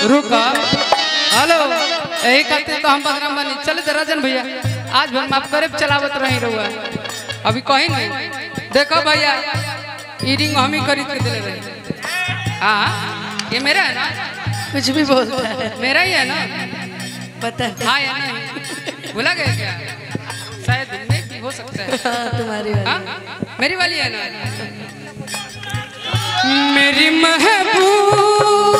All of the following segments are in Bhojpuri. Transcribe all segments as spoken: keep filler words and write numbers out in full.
रुका हेलो यही कहते तो हम बदनाम बनी चले तो राजन भैया आज भर माफ करे चलावत रही रहुआ अभी कहीं नहीं देखो भैया ईरिंग हम ही खरीद के दिले रहे। हाँ ये मेरा है ना कुछ भी बोलता है मेरा ही है ना पता है। हाँ या नहीं भूला गए क्या शायद नहीं भी हो सकता है। हाँ, तुम्हारी वाली हाँ? मेरी वाली है ना मेरी महबूब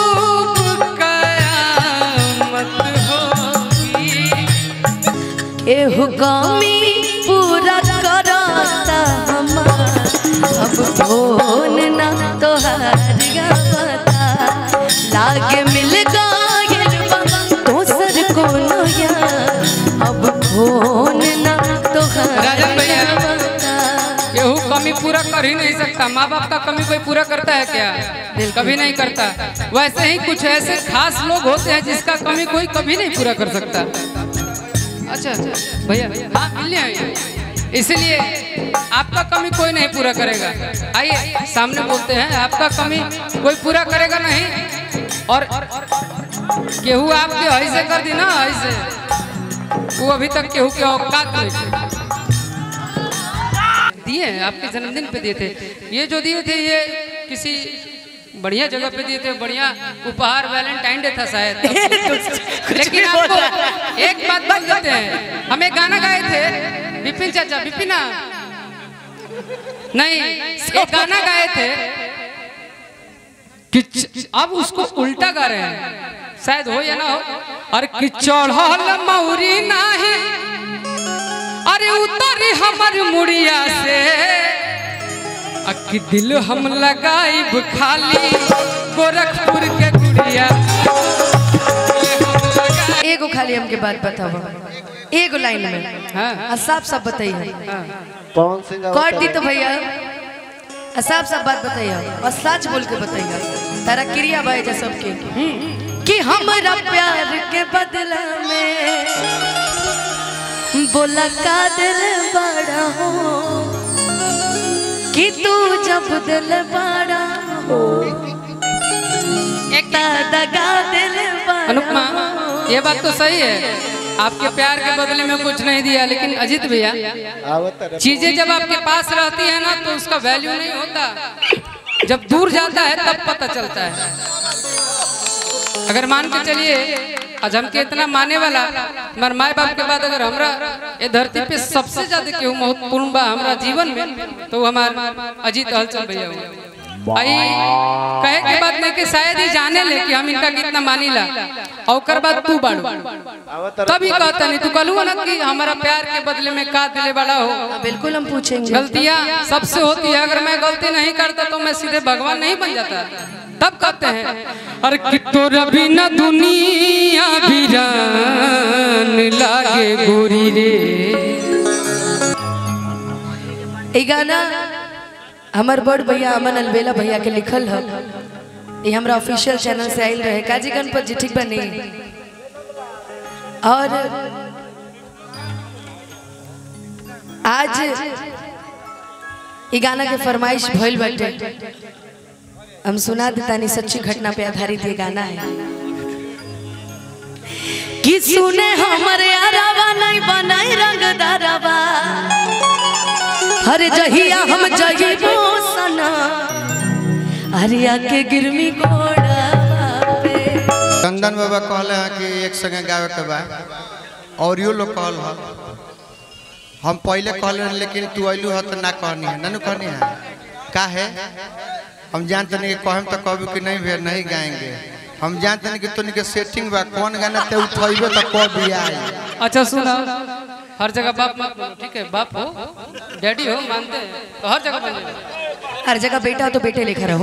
कयामत होगी ए हुकामी पूरा कराता हमार अब फोन ना तो हारिया पता लागे मिल गए दोसर को नया अब फोन ना तो राजन भैया केहू कमी पूरा कर ही नहीं सकता। माँ बाप का कमी कोई पूरा करता है क्या? कभी नहीं करता। वैसे ही कुछ ऐसे खास लोग होते हैं जिसका कमी कोई कभी नहीं पूरा कर सकता। अच्छा भैया हाँ मिलने आइए इसलिए आपका कमी कोई नहीं पूरा करेगा। आइए सामने बोलते हैं आपका कमी कोई पूरा करेगा नहीं और केहू आपके ऐसे कर दी ना ऐसे वो अभी तक केहू के औकात नहीं दिए आपके जन्मदिन पे दिए थे। ये जो दिए थे ये किसी बढ़िया जगह पे दिए थे बढ़िया उपहार वैलेंटाइन डे था शायद लेकिन आपको एक बात बोल देते हैं हमें गाना गाए थे विपिन चाचा विपिना नहीं एक गाना गाए थे कि अब उसको उल्टा गा रहे हैं शायद हो या ना हो और कि चढ़ल मौरी नाही अरे उतरी हमर मुड़िया से अक्की दिल हम लगाइब खाली गोरखपुर के गुड़िया। एगो खाली हमके बात बताओ एगो लाइन में हाँ साफ साफ बताइए कौन सिंगर कर दी तो भैया साफ साफ बात बताइए और सच बोल के बताइए तारा क्रिया भाई जा सबके कि हमारा प्यार के बदला में बोला का दिल बड़ा हो कि तू जब दिल बड़ा हो एक दगा दिल बड़ा अनुपमा ये बात तो सही है आपके प्यार के बदले में कुछ नहीं दिया लेकिन अजीत भैया चीजें जब आपके पास रहती है ना तो उसका वैल्यू नहीं होता जब दूर जाता है तब पता चलता है। अगर मान के चलिए आज हमके इतना माने वाला हमारे माए बाप के बाद अगर हमरा ये धरती पे सबसे ज्यादा केहू महत्वपूर्ण बा हमरा जीवन में तो हमार अजीत हलचल भैया हुआ आई कहे के बात नहीं कि शायद ही जाने ले कि हम इनका कितना मानीला और बाद तू बाड़ू तभी कहता नहीं तू कहलू ना कि हमारा प्यार के बदले में का दिले बड़ा हो। बिल्कुल हम पूछेंगे गलतियां सबसे होती है अगर मैं गलती नहीं करता तो मैं सीधे भगवान नहीं बन जाता तब कहते हैं अरे कि तोरा बिना दुनिया वीरान लागे गोरी रे। ये गाना हमार बड़ भैया अमन अलबेला भैया के लिखल है ये हमरा ऑफिशियल चैनल से आयल रहे काजी गणपत जी ठीक बनी और आज ये गाना के फरमाइश भइल बाटे हम सुना देतानी सच्ची घटना पे आधारित ये गाना है कि सुने हमारे अरवा नहीं बनाई रंगदारवा हर जहिया हम जइबो सना हरिया के गिरमी कोड़ा पे चंदन बाबा कहले हैं कि एक संगे गावे के बा और यो लोग कहल ह हम पहले कहले लेकिन तू आइलू ह त ना कहनी है ननु कहनी है का है हम जानते नहीं कि कहम तो कहबू कि नहीं भे नहीं गाएंगे हम जानते नहीं कि तोनी के सेटिंग बा कौन गाना ते उठइबे त कब भी आई। अच्छा सुना हर जगह बाप मत बोलो ठीक है बाप हो डैडी हो मानते हैं तो हर जगह बोलो हर जगह बेटा हो तो बेटे लेखा रहो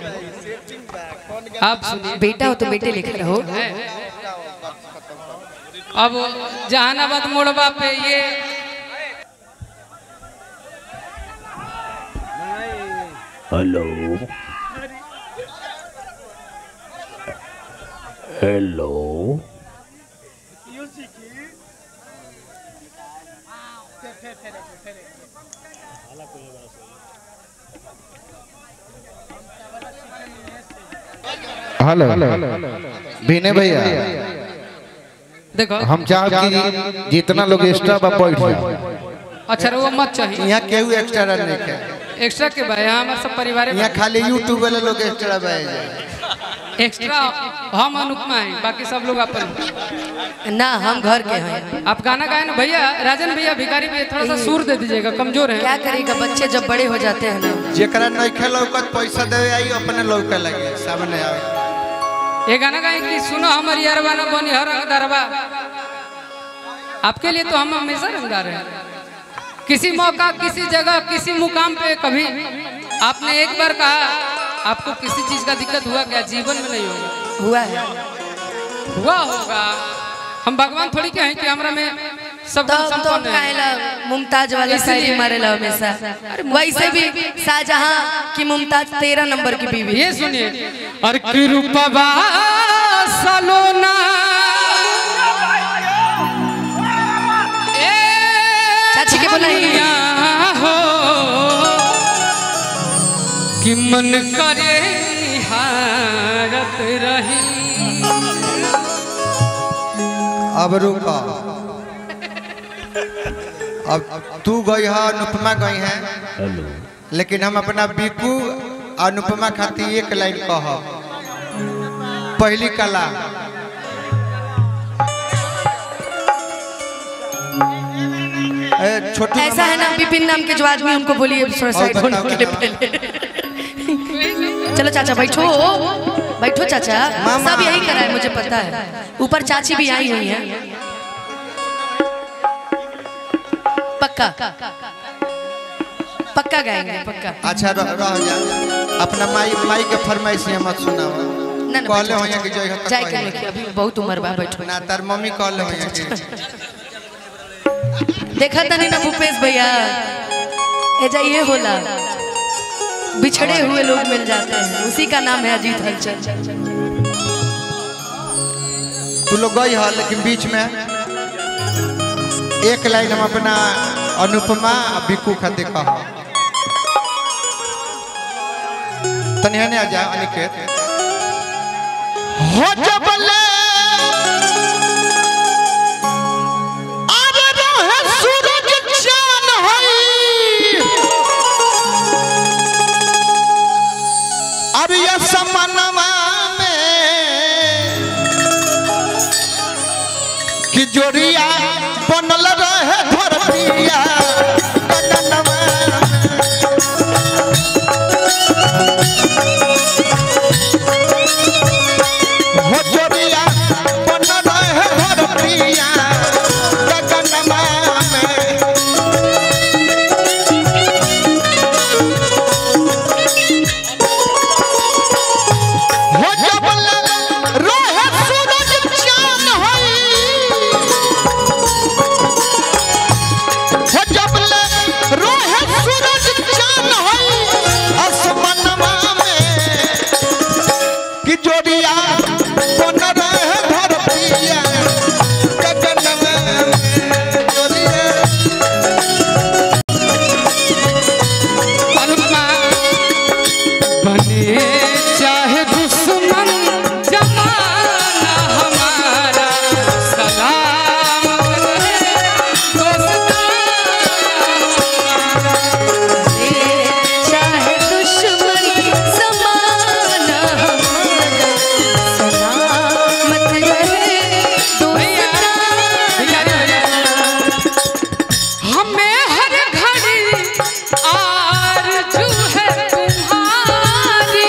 आप सुनिए बेटा हो तो बेटे लेखा रहो। अब जहानाबाद मोड़वा पे ये हेलो हेलो हेलो विनय भैया देखो हम चाहब कि जितना लोग एक्स्ट्रा बा बैठ जाओ। अच्छा वो मत चाहिए यहाँ केहू एक्स्ट्रा नहीं है, एक्स्ट्रा के भाई यहाँ हमारे सब परिवार यहाँ खाली यूट्यूब वाले लोग एक्स्ट्रा भाई एक्स्ट्रा हम अनुपमा है, बाकी सब लोग अपन ना हम घर के हैं। आप गाना गाए ना भैया, राजन भैया भिखारी भैया थोड़ा सा सुर दे दीजिएगा, कमजोर है। क्या करेगा बच्चे जब बड़े हो जाते हैं ना, जेकरा नहीं लौकत पैसा दे आई अपने लौके लगे सामने आवे। ये गाना गाए कि सुनो हमारी यारवा ना बनी हर दरबा, आपके लिए तो हम हमेशा रंगदार हैं। किसी मौका किसी जगह किसी मुकाम पे कभी आपने एक बार कहा आपको किसी चीज का दिक्कत हुआ क्या? जीवन में नहीं होगा। हुआ है हुआ होगा। हम भगवान थोड़ी कहें कि हमरा में सब तो तो संपन्न है। काहेला मुमताज वाली शायरी मारे ला हमेशा। वैसे भी शाहजहां की मुमताज तेरह नंबर की बीवी। ये सुनिए, और कृपा सलोना चाची के बोला हो कि मन करे निहारत रही। अब रुका, अब तू गई है अनुपमा गई है, हेलो लेकिन हम अपना बिकू अनुपमा खातिर एक लाइन कह। पहली कला छोटू ऐसा है ना, विपिन नाम के जो आदमी उनको बोलिए सुसाइड होने के लिए पहले। चलो चाचा बैठो बैठो चाचा, सब यही करा है मुझे पता है। ऊपर चाची भी आई हुई है पक्का पक्का गाएंगे पक्का। अच्छा रह रह जा, अपना माई माई के फरमाइश मत सुनावा। ना ना कहले होया कि जय हक जाए के नहीं, अभी बहुत उम्र बा, बैठो ना तार मम्मी कहले होया कि देखा था नहीं ना भूपेश भैया, ऐजा ये होला बिछड़े हुए लोग मिल जाते हैं, उसी का नाम है अजीत हलचल। तू लोग गई है, लेकिन बीच में एक लाइन हम अपना अनुपमा बिकू खातिर कह। तनिया ने आ जा अनिकेत हो जबले अरे रहे सूरज चान हई अरे ये समनवा में कि जोड़िया बनल रहे धरतिया गगनवा हो जोड़िया बनल रहे धरतिया गगनवा में। हो जबल रोहे सूरज चान हई हो जबल रोहे सूरज चान हई आसमानवा में कि जोड़िया बन रहे धरतिया गगनवा में जोड़िया। अनुपमा बने चाहे दुश्मन जमाना हमारा सलामत रहे चाहे दुश्मन जमाना हमारा सलामत रहे दोस्ताना। हमें हर घड़ी आरज़ू है तुम्हारी,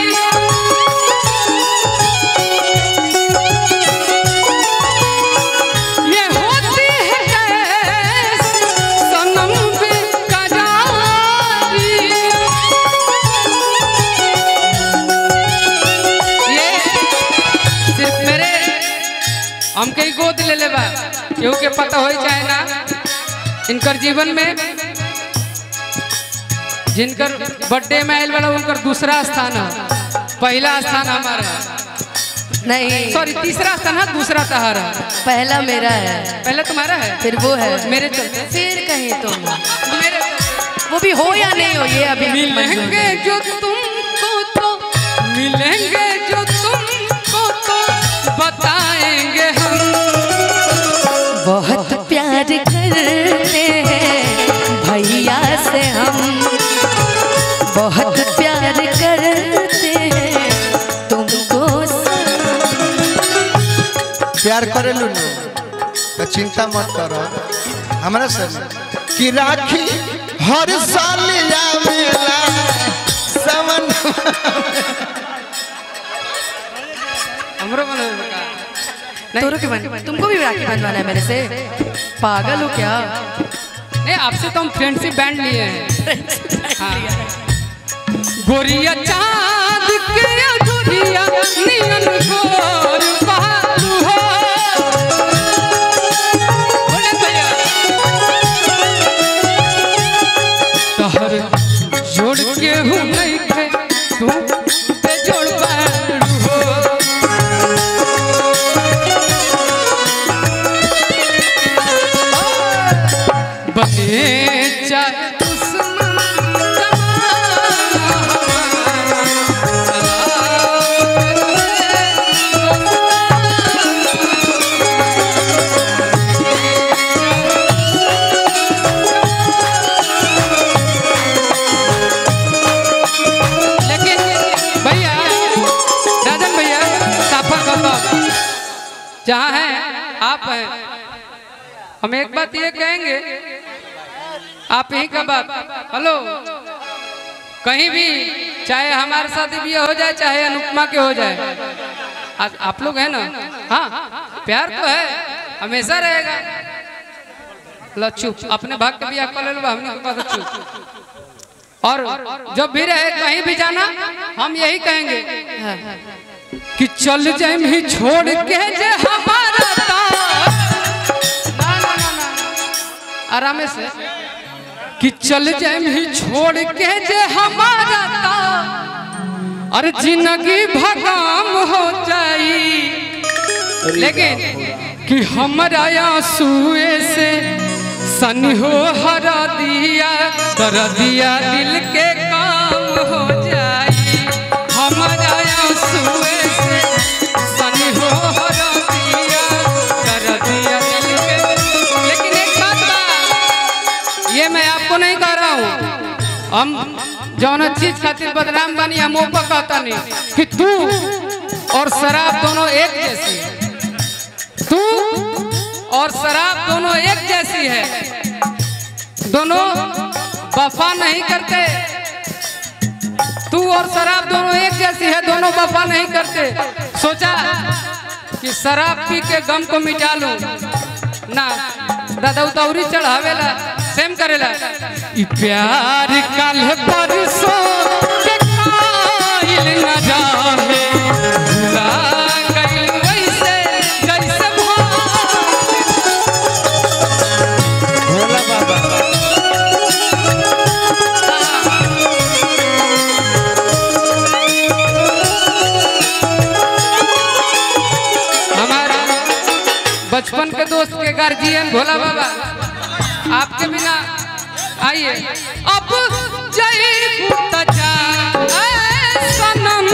ये होती है कैसे सनम बेकरारी। ये सिर्फ मेरे हमके ही गोद ले लेबा, केहू के पता हो चाहे ना। इनकर जीवन में जिनकर बर्थडे में आयल वाला उनकर दूसरा स्थान है, पहला स्थान हमारा है। नहीं सॉरी तीसरा स्थान है, दूसरा तहारा है। पहला मेरा है, पहला तुम्हारा है, फिर वो है मेरे चलते फिर कहीं तुम, मेरे वो भी हो या नहीं हो ये अभी मिलेंगे जो तुमको तो मिलेंगे जो तुम प्यार करे लू ना तो चिंता मत करो हमारा से कि राखी हर साल आवेला सावन हमरो मन तोरो के बन तुमको भी राखी बंधवाना है मेरे से पागल हो क्या नहीं आपसे तो हम फ्रेंडशिप बैंड लिए हैं हाँ। गोरिया चाँद के गोरिया नियन गोर बालू हो तहर जोड़ के हूँ नहीं थे तू पे जोड़ बालू हो बने चाहे जहाँ हैं आप हैं हम एक बात ये कहेंगे आप यही का बात हेलो कहीं भी चाहे हमारे साथ भी हो जाए चाहे अनुपमा के हो जाए आज आप लोग हैं ना हाँ प्यार तो है हमेशा रहेगा लो चुप अपने भाग के भी आपका ले लो हमने के पास चुप और जब भी रहे कहीं भी जाना हम यही कहेंगे कि चल जाए ही छोड़ के जे हमारा ना ना ना ना आराम से कि चल जाए ही छोड़ के जे हमारा ता अरे जिंदगी भगाम हो जाई लेकिन कि हमारा आंसुए से सनी हो हरा दिया कर दिया दिल के काम हो जाई हमारा आंसुए से सनी हो हरा दिया कर दिया दिल के लेकिन एक बात ये मैं आपको नहीं कह रहा हूँ हम जौन चीज खातिर बदनाम बनी हम वो कहता नहीं कि तू और शराब दोनों एक जैसी तू और शराब दोनों एक जैसी है दोनों वफा नहीं करते तू और शराब दोनों एक जैसी है दोनों वफा नहीं करते सोचा कि शराब पी के गम को मिटा लूं ना दादा उतावरी चढ़ावेला सेम करेला ई प्यार काल परसों के कायल न जाहे भुला गइल वैसे जैसे भोला बाबा हमारा बचपन के दोस्त के गार्जियन भोला बाबा आपके बिना आइए अब जय जा सनम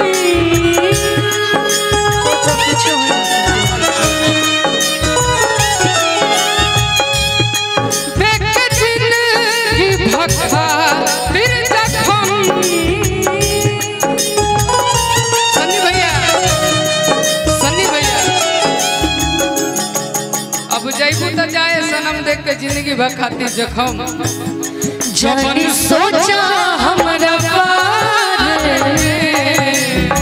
देख जिंदगी भखा फिर जखम सन्नी भैया सन्नी भैया अब जयबू तो जाए सनम देख के जिंदगी भर खातिर जखम जानी सोचा हमरा बारे में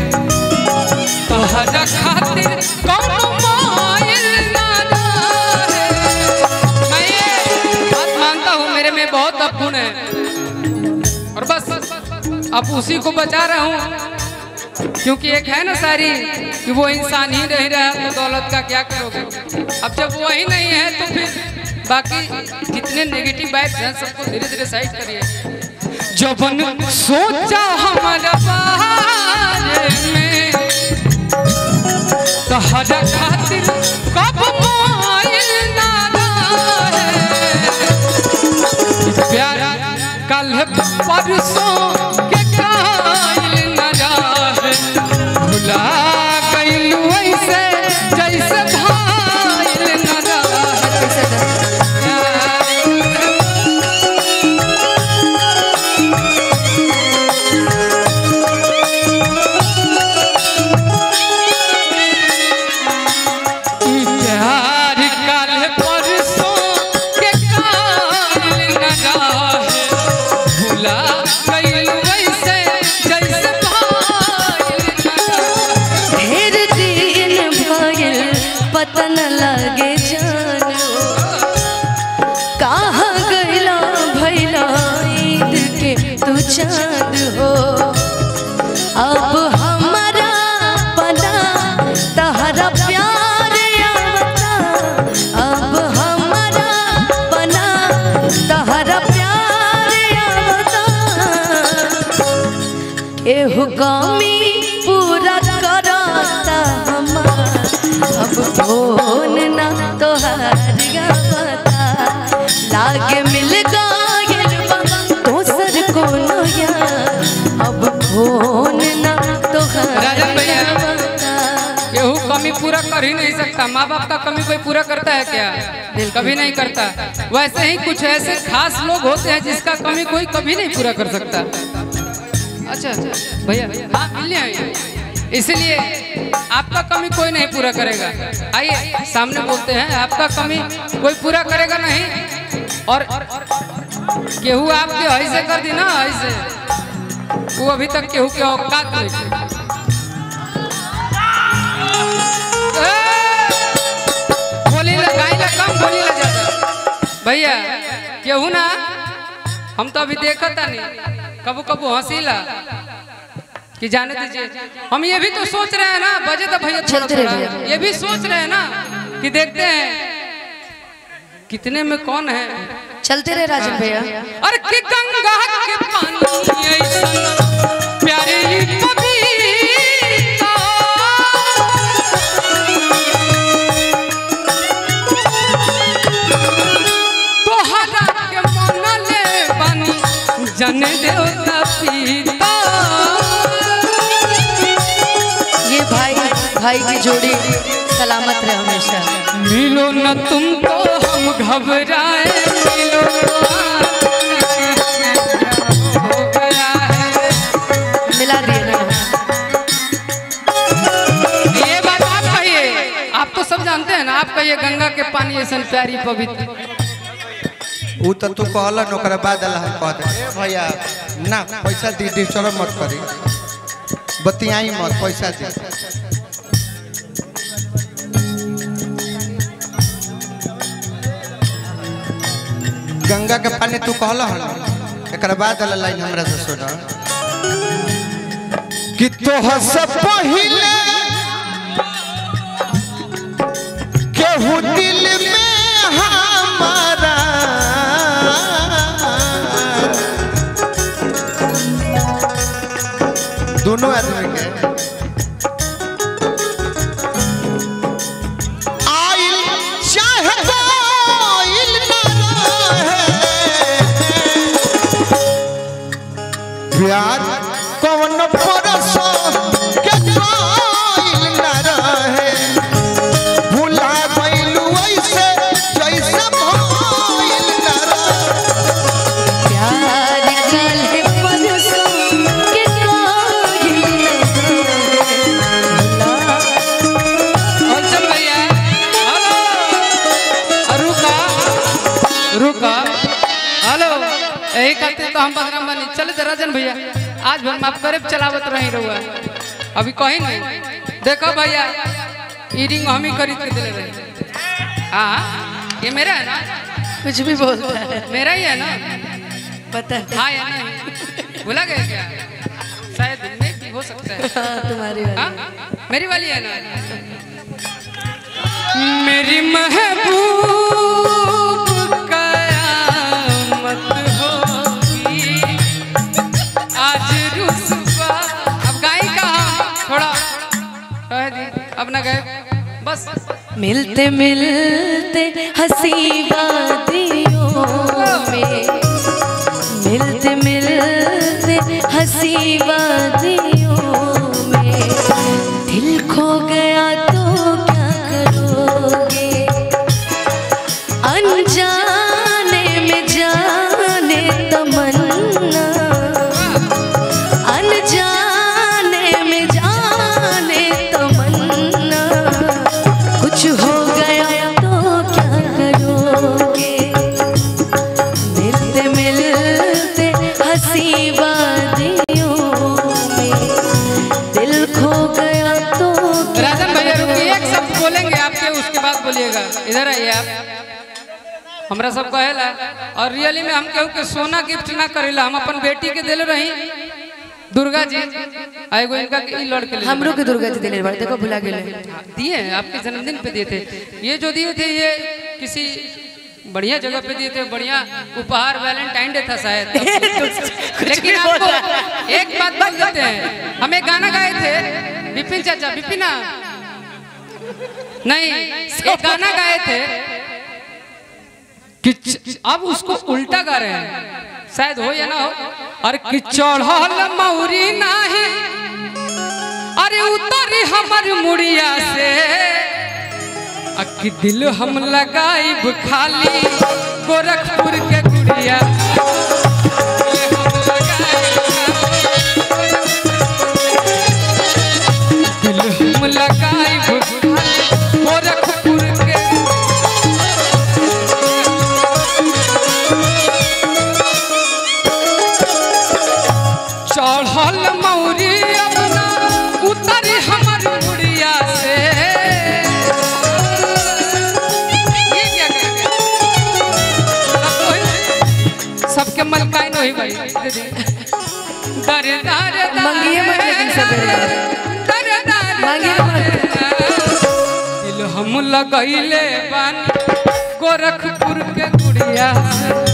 तोहरा खातिर कौनो माइल ना रहे मैं ये बात मानता हूँ मेरे में बहुत अपुन है और बस अब उसी को बचा रहा हूँ क्योंकि एक है ना सारी कि वो इंसान ही नहीं रहा तो दौलत का क्या करोगे अब जब वही नहीं है तो फिर बाकी जितने नेगेटिव वाइब्स हैं सबको धीरे धीरे साइड करिए जबन सोचा हमारा बारे में तोहरा खातिर कब माइल ना रहे प्यार कल परसों के कायल न रहे भुला गइल वैसे जैसे भाइल न रहे पता न लगे जान कहाँ गइला भइला ईद के तू चाँद हो। अब हमारा पना तहरा प्यार आवता, अब हमारा पना तहरा प्यार आवता। एहु कमी पूरा करता हमार, अब फोन ना तोहार आवता। लागे मिल गइल बा दोसर कोनो यार, अब फोन ना तोहार राजन भैया, आवता। केहू कमी पूरा कर ही नहीं सकता। माँ बाप का कमी कोई पूरा करता है क्या? कभी नहीं करता। वैसे ही कुछ ऐसे खास लोग होते हैं जिसका कमी कोई कभी नहीं पूरा कर सकता। अच्छा भैया, हाँ मिलने आइए, इसलिए आपका कमी कोई नहीं पूरा करेगा। आइए सामने बोलते हैं, आपका कमी कोई पूरा करेगा नहीं। और केहू आपके ऐसे कर दी ना, ऐसे वो अभी तक केहू के औकात नहीं थी। बोली लगाई ला कम, बोली ला ज्यादा। भैया केहू ना, हम तो अभी देखा था नहीं, कबू कबू हंसीला कि जाने दीजिए। हम ये भी तो सोच रहे हैं ना, बजे तो भैया थोड़ा थोड़ा ये भी सोच रहे हैं ना कि देखते हैं कितने में कौन है। चलते रहे राजन भैया। और कि गंगा के पानी ऐसा प्यारे पपीता, तोहरा के मन ले पानी जन देवता पीता। ये भाई भाई की जोड़ी सलामत रहे हमेशा। मिलो न तुमको हम घबराए, मिलो हो गया है। मिला दिए ना। ये बात आप कहिए, आप तो सब जानते हैं ना। आप कहिए गंगा के पानी ऐसा प्यारी पवित्र। उ तो तू कहला न, ओकरा बाद अल्लाह कह दे ए भैया ना पैसा दी डिस्टर्ब मत करी, बतियाई मत, पैसा दे। गंगा के पानी तू कहला हल, एकरा बाद अल्लाह लाइन हमरा से सुना कि तोह से पहिले केहू दिल में हमारा दोनों आदमी के आइल चाहे कोइल ना रहे, प्यार कौन परसो के कोइल ना रहे। भुला गइलू ऐसे जैसे भइल ना रहे। प्यार काल्हे परसों के कोइल ना रहे। और चल भैया, हेलो, रुका रुका, हेलो, यही कहते तो हम बदनाम बनी। चले तो राजन भैया, आज भर माफ करे, चलावत रही रहुआ। अभी कहीं नहीं देखो भैया, ई रिंग हम ही खरीद के दिले रहे। हाँ ये मेरा है ना, कुछ भी बोलता है, मेरा ही है ना। पता है। हाँ या नहीं, भुला गए क्या? शायद नहीं भी हो सकता है। हाँ, तुम्हारी वाली। हाँ? मेरी वाली है ना। मेरी महबूब कयामत होगी आज रुसवा। अब गाई कहाँ, थोड़ा कह दी, अब ना गए बस। मिलते मिलते हंसी वादियों में, मिलते मिलते हंसी वादियों में, दिल खो गया तो क्या करोगे। अनजाने में जाने तमन्ना, अनजाने में जाने तमन्ना, कुछ हो गया तो क्या करोगे। मिलते मिलते हंसी वादियों में, दिल खो गया तो क्या इधर आइए आप। हमरा सब कहेला और रियली में हम केहू के सोना गिफ्ट ना करेला, हम अपन बेटी के दिल रही दुर्गा जी आएगो इनका के लड़के ले हमरो के दुर्गा जी दिले बार देखो भुला गेले दिए आपके जन्मदिन पे दिए थे। ये जो दिए थे ये किसी बढ़िया जगह पे दिए थे, बढ़िया उपहार वैलेंटाइन डे था शायद। लेकिन आपको एक बात बोल देते हैं, हमें गाना गाए थे विपिन चाचा, विपिना नहीं एक गाना गाए थे कि अब उसको उल्टा गा रहे हैं, शायद हो या ना हो। अरे कि चढ़ल मौरी नाही अरे उतरी हमर मुड़िया से, अक्की दिल हम लगाइब खाली गोरखपुर के गुड़िया, दिल हम लगाइब गोरखपुर के। चढ़ल मौरी अपना उतरी हमर मुड़िया से, ये क्या सबके मलकाई नहीं भाई दर दर मंगिए मत लेकिन सबेरे दर दर मंगिए मत। दिल हम लगैले बान गोरखपुर के गुड़िया से,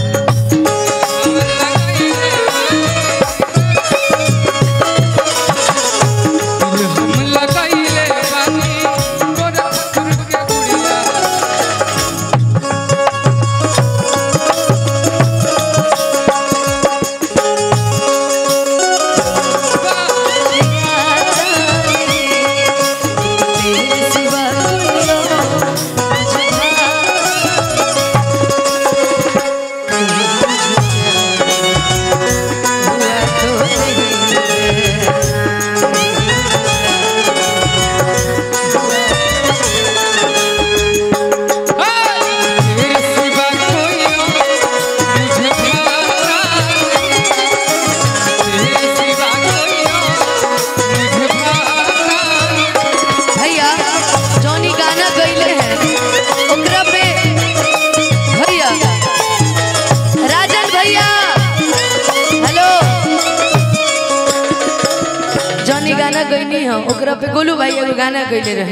ओकरा पे गोलू भाई एगो गाना गइले रहे,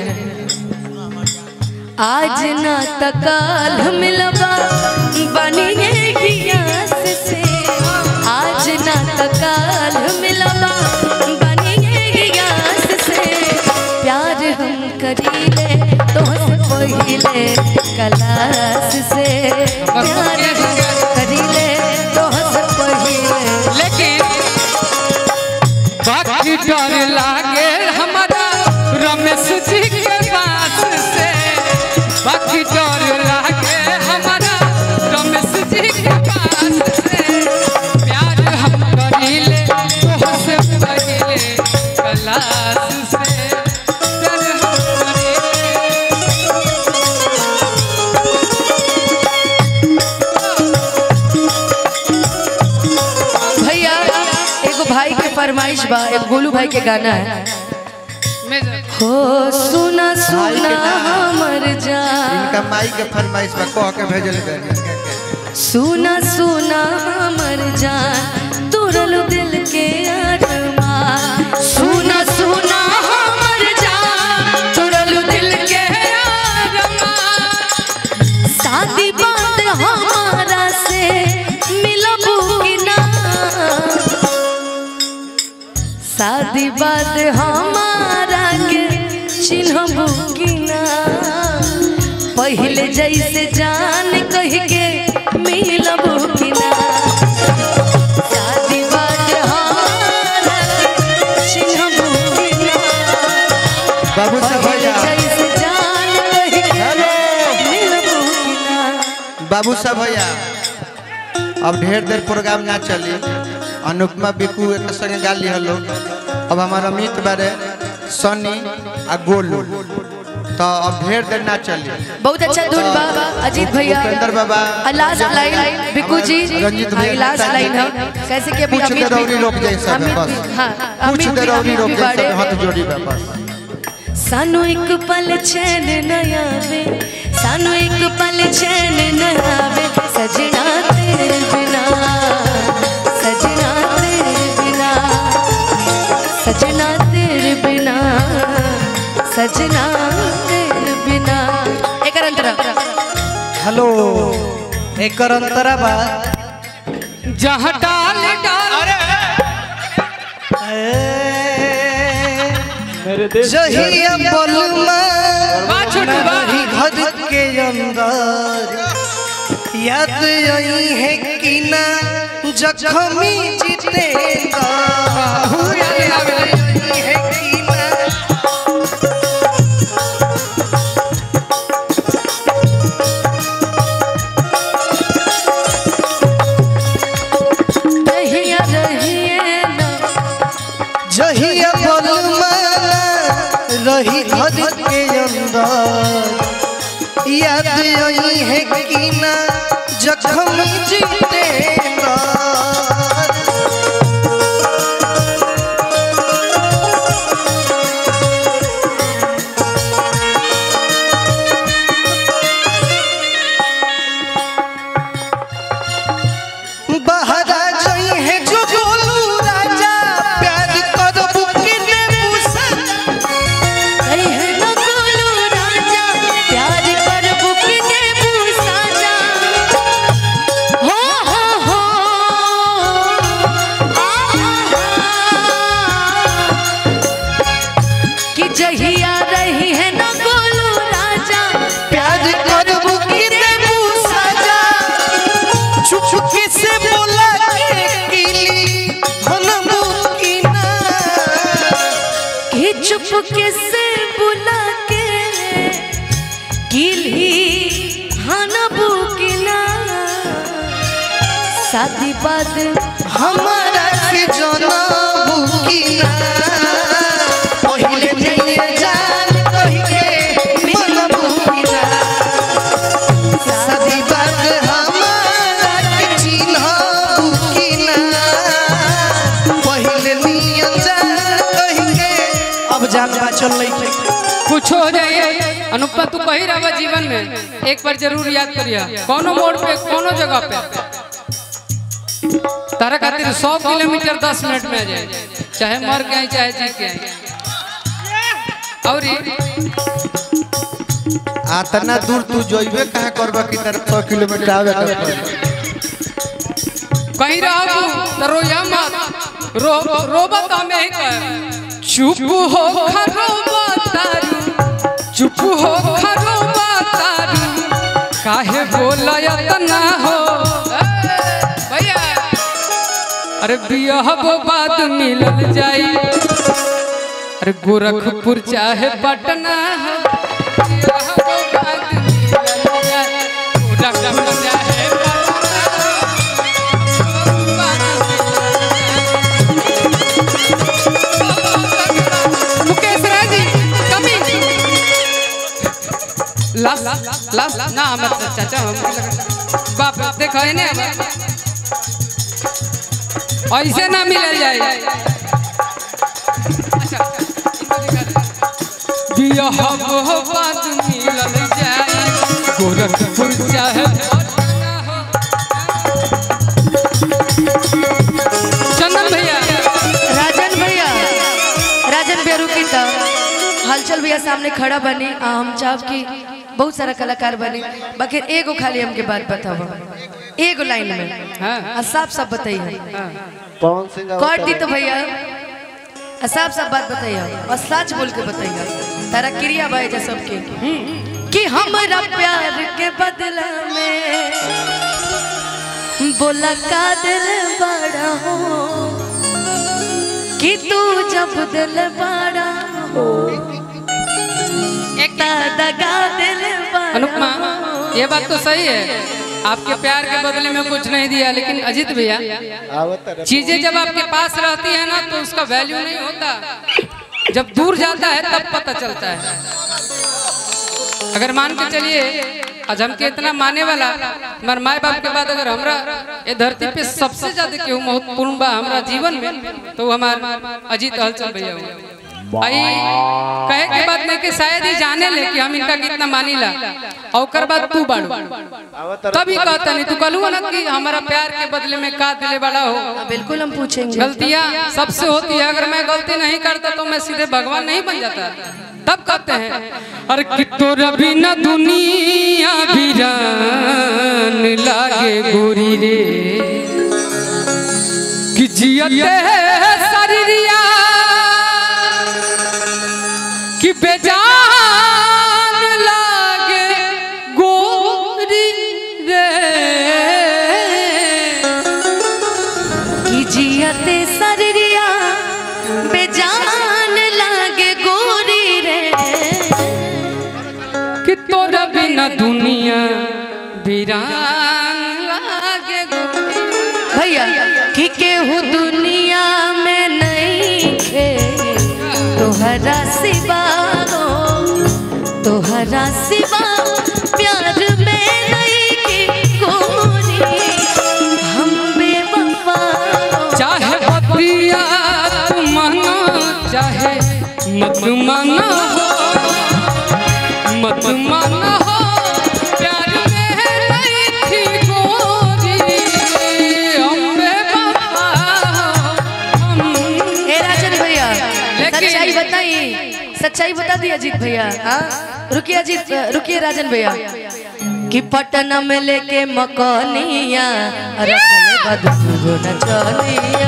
आज ना तकाल मिलबा बनिए गियास से, आज ना तकाल मिलबा बनिए गियास से, प्यार हम करीले तोहसे पहिले क्लास से, प्यार हम करीले तोहसे पहिले। लेकिन बाकी डर लागे हमारा रमेश जी के पास से, बाकी डर लागे हमारा रमेश जी के पास से, प्यार हम करीले तोहसे पहिले क्लास से, प्यार हम करीले। भैया एगो भाई के फरमाइश बा, एक गोलू भाई के गाना है। हो सुना सुना हमर जान, इनका माई के फरमाइश में कह के भेजल गए, सुना सुना हमर जान तुरल दिल के अरमान, सुना सुना हमर जान तुरल दिल के अरमान, शादी बात हमारा से मिलबू कि ना, शादी बात हमारा के चिन्हबू कि ना, पहले जैसे जान कह के मिलबू कि ना, शादी बात हमारा के चिन्हबू कि ना, बाबू साहब भैया, जैसे जान कह के मिलबू कि ना। बाबू साहब भैया अब ढेर देर प्रोग्राम ना चली, अनुपमा बिकू एक संगे गा ली हलो, अब हमारा अमित बारे सनी आ गोलू, तो अब ढेर देर ना चली। बहुत अच्छा धुन बा अजीत भैया, उपेंद्र बाबा, लास्ट लाइन बिकू जी, रंजीत भैया, लास्ट लाइन है कैसे कि अभी कुछ अमित देर और रोक जाए सब अमित- बस, हाँ, कुछ अमित देर और भी- रोक भी जाए बाड़े। सब, हाथ जोड़ी बा बस। सानू एक पल चैन न आवे, सानू एक पल चैन न आवे सजना तेरे बिना, सजना तेरे बिना, सजना तेरे बिना, सजना तेरे बिना। एक अंतरा हेलो एक अंतरा बा जहाँ डाल डाल मेरे देश जहिया बलमा वाह छोटू वाह। घर के अंदर याद आई है कि ना जख्मी जितेगा है कि ना रहिया रहिए ना जहिया बलमा रही घर के अंदर याद आई है कि ना जख्म जितेगा बहरा जई है जो गोलू राजा प्यार करबू किने पूछा रही है ना गोलू राजा प्यार कर बुकने पूसा जा हो हो हो कि जहिया रही है ना गोलू राजा प्यार करबू किने पूछा जा छुप छुप के से बोला के किली हनबू किना कि चुपके से बुला के किली हनबू की ना शादी बाद हमारा के जनबू किना पहिले नहीं जान कहि के मनबू किना शादी बात हमारा के चिन्हबू किना पहिले नहीं जान कहि के अब जान चल रही कुछ हो जाए अनुपमा तू कही रहा जीवन में एक बार जरूर याद करिया कोनो मोड़ पे कोनो जगह पे तारा खातिर सौ किलोमीटर दस मिनट में आ जाए चाहे मर के आए चाहे जी के आए और आतना दूर तू जइबे कहां करबा कि तर सौ किलोमीटर आवे कहीं रहो तो रोया मत रो रोबत हमें ही कह चुप हो खरोबा तारू चुप हो खरोबा तारू काहे बोला इतना हो भैया अरे बियाह वो बात मिलल जाई अरे गोरखपुर चाहे पटना हो बियाह वो बात मिलल जाई गोरखपुर चाहे लास्ट लास्ट ना हमर चाचा हम बाप देखो है ने ऐसे ना मिल जाए अच्छा बियाह वो बात मिलल जाए गोरखपुर चाहे चंदन भैया राजन भैया राजन बेरू की तो हलचल भैया सामने खड़ा बनी हम चाह की बहुत सारा कलाकार बने बाकी एगो खाली हमके बात बताओ एगो लाइन में हाँ साफ साफ बताइए पवन सिंह काट दी तो भैया साफ साफ बात बताइए और सच बोल के बताइए तारा क्रिया भाई जा सबके कि हमारा प्यार के बदला में बोला का दिल बड़ा हो कि तू जब दिल बड़ा हो एक दगा दिल बड़ा अनुपमा ये बात तो सही है आपके प्यार के बदले में कुछ नहीं दिया लेकिन अजीत भैया चीजें जब आपके पास रहती है ना तो उसका वैल्यू नहीं होता जब दूर जाता है तब पता चलता है अगर मान के चलिए आज हमके इतना माने वाला हमारे माए बाप के बाद अगर हमरा ये धरती पे सबसे ज्यादा केहू महत्वपूर्ण बा हमरा जीवन में तो हमारे अजीत हलचल भैया हुआ आई कहे के बात नहीं कि शायद ही जाने ले कि हम इनका कितना मानीला और बात तू बाड़ू तभी कहता नहीं तू कहलू ना कि हमारा प्यार के बदले में का दिले बड़ा हो। बिल्कुल हम पूछेंगे। गलतियां सबसे होती है, अगर मैं गलती नहीं करता तो मैं सीधे भगवान नहीं बन जाता। तब कहते हैं अरे कि तोरा बिना दुनिया वीरान लागे गोरी रे कि जियते शरीरिया कि बेजान लागे गोरी रे कि जियते शरीरिया बेजान लागे गोरी रे कि तोरा बिना दुनिया वीरान लागे गोरी। भैया कि केहू दुनिया में नहीं खे तोहरा सिवा हो, तोहरा सिवा प्यार में नहीं की गोरी हम बेवफा हो। चाहे बतिया तू मानो चाहे मत मानो हो, मत मानो हो प्यार में नहीं थी गोरी हम बेवफा हो हम। ए राजन भैया सच्चाई बताइए, सच्चाई बता दी अजीत भैया। हाँ रुकिए अजीत, रुकिए राजन भैया कि पटना में लेके मकनिया रखले बदू न चलिया।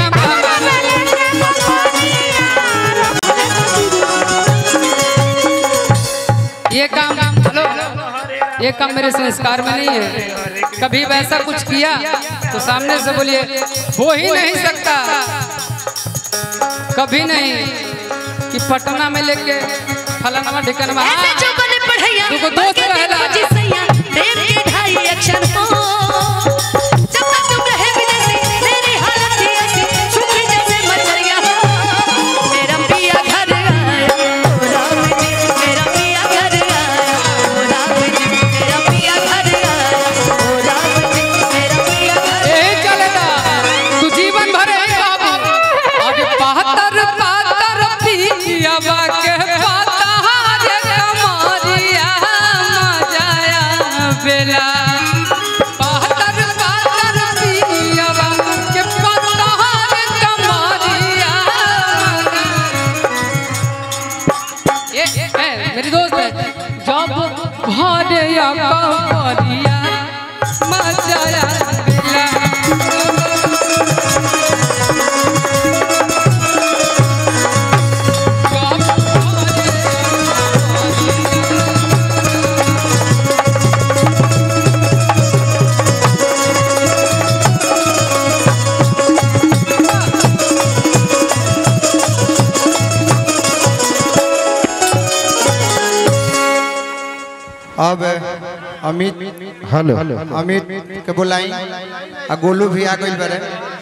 ये काम हेलो ये काम मेरे संस्कार में नहीं है। कभी वैसा कुछ किया तो सामने से बोलिए हो ही नहीं सकता, कभी नहीं कि पटना में लेके फलाना ढिकनवा तुमको दोस्त रहेला प्रेम के ढाई अक्षर हो जब तक तुम रहे विदेशी मेरी हालत थी ऐसी सूखी जैसे मछलियां हो। मेरा पिया घर आया ओ राम जी, मेरा पिया घर आया ओ राम जी, मेरा पिया घर आया ओ राम जी, मेरा पिया घर। ए चलेगा तू जीवन भर है बाबू अब बहत्तर पातर पिया बाके पाता रे कमारिया मजाया बेला बहत्तर पातर पिया बाके पाता रे कमारिया। ये ए मेरी दोस्त है जब घरे या कमारिया मजाया बेला। अब अमित हेलो अमित के बुलाई आ गोलू भी आ गई बड़े।